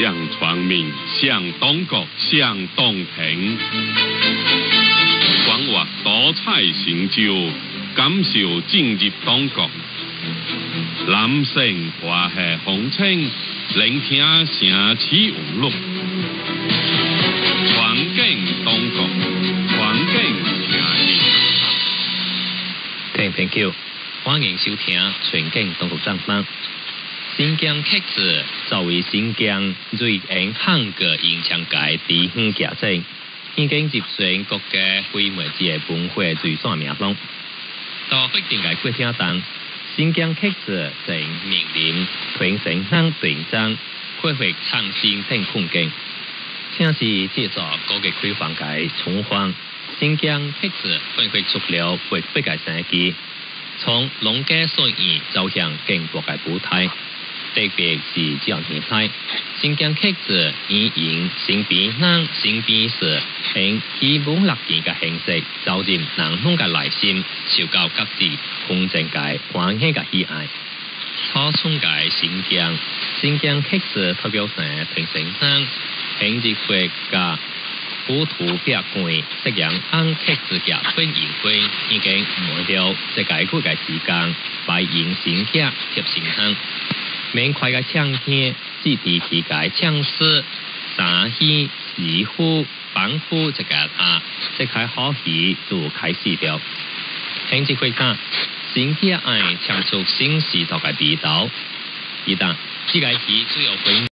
向全民、向党国、向党庭，掌握多彩成就，感受进入党国。男性华夏风情，聆听城市语录，传景党国，传景城市。 Thank you， 欢迎收听全景党国战争。新疆kHz作为新疆最沿汉个影响界地方行政，已经入选国家非物质文化遗产名录。到决定嘅决定当，新疆kHz正面临传承项竞争、开发创新等困境。正是借助高级开放界重放，新疆kHz分发出了活泼嘅生机，从农家所言走向更大嘅舞台。特别是这年代，新疆kHz已用新编人、新编式、并基本乐器嘅形式，走进人乡嘅内心，受到各地空政界欢喜嘅喜爱。初创界新疆kHz代表成评审生、平日会嘅古图表馆、夕阳安kHz嘅分营会已经满了这解决嘅时间，拜迎新客贴新乡。明快嘅唱片，自地期嘅唱诗、沙戏、时呼、板呼这个他，即开好戏就开始了。听这会讲，新客爱唱出新时代嘅味道，而但这个戏主要分。